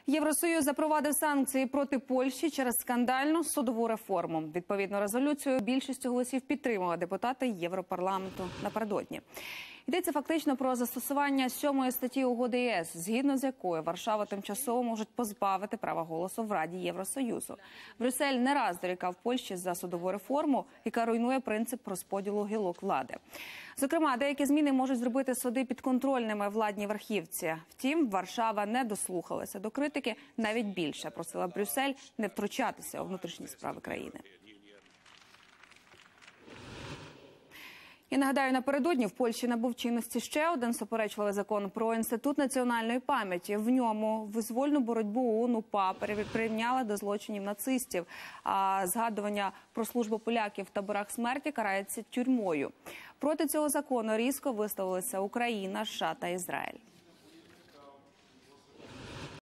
Євросоюз запровадив санкції проти Польщі через скандальну судову реформу. Відповідну резолюцію більшістю голосів підтримали депутати Європарламенту напередодні. Йдеться фактично про застосування 7 статті угоди ЄС, згідно з якою Варшаву тимчасово можуть позбавити права голосу в Раді Євросоюзу. Брюссель не раз дорікав Польщі за судову реформу, яка руйнує принцип розподілу гілок влади. Зокрема, деякі зміни можуть зробити суди підконтрольними владній верхівці. Втім, Варшава не дослухалася до критики, навіть більше просила Брюссель не втручатися у внутрішні справи країни. І нагадаю, напередодні в Польщі набув чинності ще один суперечливий закон про Інститут національної пам'яті. В ньому визвольну боротьбу ОУН-УПА прирівняли до злочинів нацистів, а згадування про службу поляків в таборах смерті карається тюрмою. Проти цього закону різко висловилися Україна, США та Ізраїль.